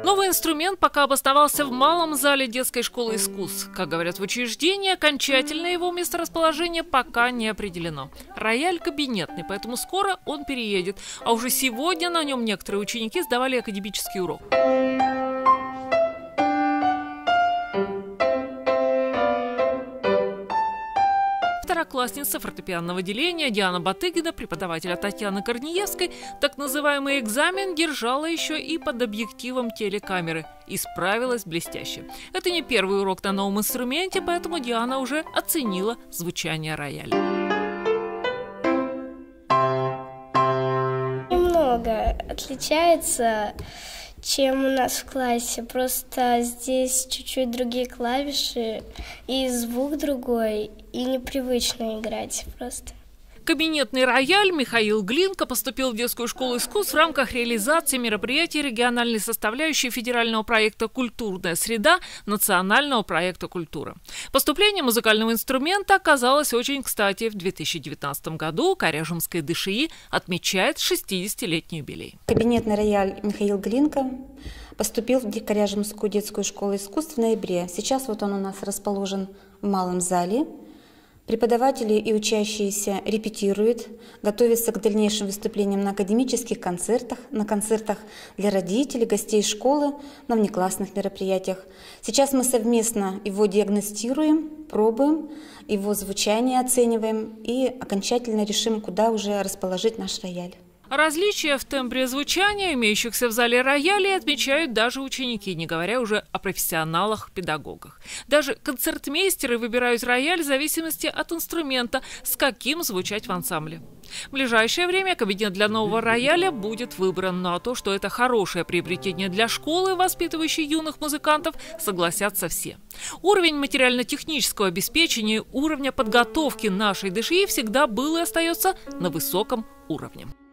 Новый инструмент пока обосновался в малом зале детской школы искусств. Как говорят в учреждении, окончательное его месторасположение пока не определено. Рояль кабинетный, поэтому скоро он переедет. А уже сегодня на нем некоторые ученики сдавали академический урок. Второклассница фортепианного отделения Диана Батыгина, преподавателя Татьяны Корнеевской, так называемый экзамен держала еще и под объективом телекамеры. И справилась блестяще. Это не первый урок на новом инструменте, поэтому Диана уже оценила звучание рояля. Немного отличается, чем у нас в классе. Просто здесь чуть-чуть другие клавиши, и звук другой, и непривычно играть просто. Кабинетный рояль Михаил Глинка поступил в детскую школу искусств в рамках реализации мероприятий региональной составляющей федерального проекта «Культурная среда» национального проекта «Культура». Поступление музыкального инструмента оказалось очень кстати. В 2019 году Коряжемское ДШИ отмечает 60-летний юбилей. Кабинетный рояль Михаил Глинка поступил в Коряжемскую детскую школу искусств в ноябре. Сейчас вот он у нас расположен в малом зале. Преподаватели и учащиеся репетируют, готовятся к дальнейшим выступлениям на академических концертах, на концертах для родителей, гостей школы, на внеклассных мероприятиях. Сейчас мы совместно его диагностируем, пробуем, его звучание оцениваем и окончательно решим, куда уже расположить наш рояль. Различия в тембре звучания имеющихся в зале роялей отмечают даже ученики, не говоря уже о профессионалах-педагогах. Даже концертмейстеры выбирают рояль в зависимости от инструмента, с каким звучать в ансамбле. В ближайшее время кабинет для нового рояля будет выбран, но то, что это хорошее приобретение для школы, воспитывающей юных музыкантов, согласятся все. Уровень материально-технического обеспечения, уровня подготовки нашей ДШИ всегда был и остается на высоком уровне.